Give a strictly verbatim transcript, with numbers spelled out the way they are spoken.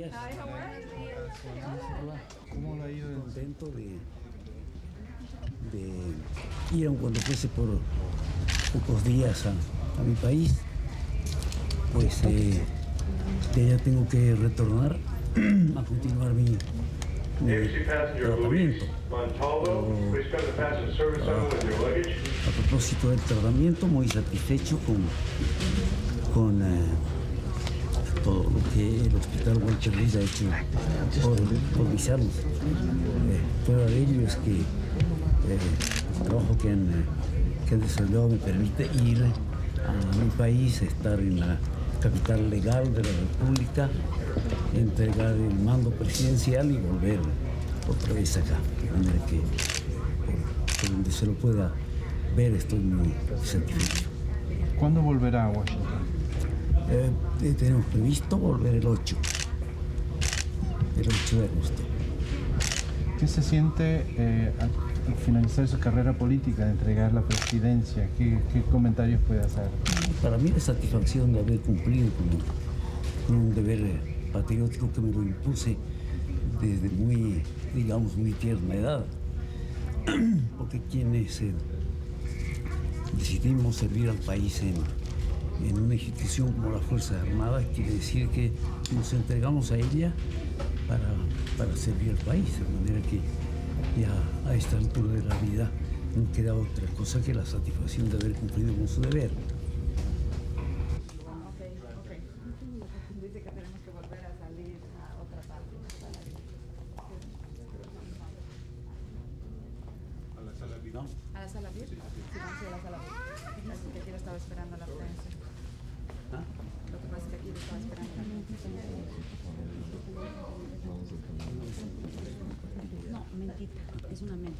días. Hola. ¿Cómo le ha ido? Contento de, de ir, aun cuando fuese por pocos días, a, a mi país. Pues eh, de allá tengo que retornar a continuar mi, mi tratamiento. Pero, a, a propósito del tratamiento, muy satisfecho con, con eh, todo lo que el Hospital Walter Reed ha hecho por, por mi salud. Eh, prueba de ello es que eh, el trabajo que han, que han desarrollado me permite ir a mi país, estar en la capital legal de la República, entregar el mando presidencial y volver otra vez acá, de manera que por, por donde se lo pueda ver estoy muy satisfecho. ¿Cuándo volverá a Washington? Eh, eh, tenemos previsto volver el ocho, el ocho de agosto. ¿Qué se siente eh, al, al finalizar su carrera política, de entregar la presidencia? ¿Qué, qué comentarios puede hacer? Para mí la satisfacción de haber cumplido con, con un deber patriótico que me lo impuse desde muy, digamos, muy tierna edad. Porque quienes eh, decidimos servir al país en, en una institución como las Fuerzas Armadas, quiere decir que nos entregamos a ella para, para servir al país, de manera que ya a esta altura de la vida no queda otra cosa que la satisfacción de haber cumplido con su deber. Dice que tenemos que volver a salir a otra parte. ¿A la sala V I P? ¿No? ¿A la sala V I P? Sí, vamos a ir a la sala V I P. Así que aquí lo estaba esperando la prensa. ¿Ah? Lo que pasa es que aquí lo estaba esperando la prensa. No, mentita. Es una mente.